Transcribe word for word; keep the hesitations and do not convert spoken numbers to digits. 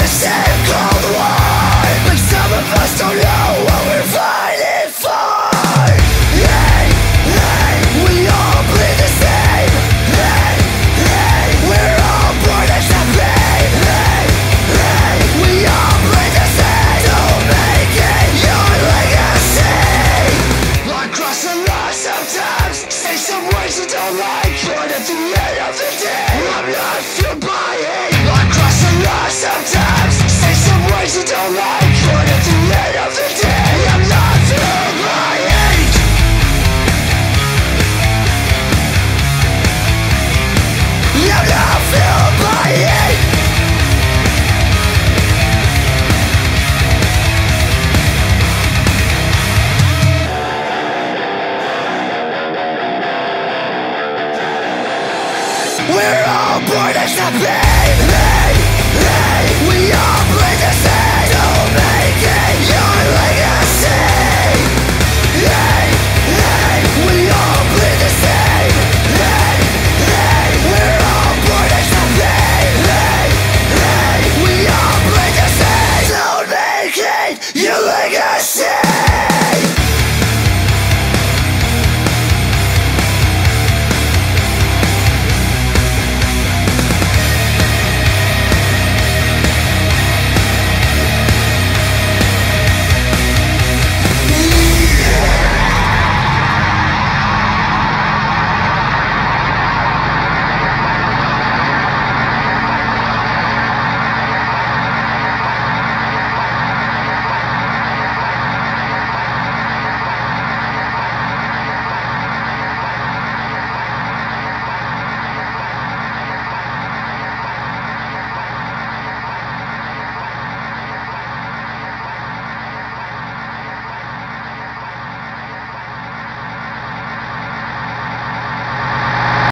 same cold war, but some of us don't know what we're fighting for. Hey, hey, we all bleed the same. Hey, hey, we're all born as the pain. Hey, hey, we all bleed the same. Don't make it your legacy. I cross the line sometimes, say some words you don't like, but at the end of the day, I'm not fueled by hate. I cross the line sometimes, say some words you don't like, but at the end of the day, I'm not fueled by hate. I'm not fueled by hate. We're all born as the pain.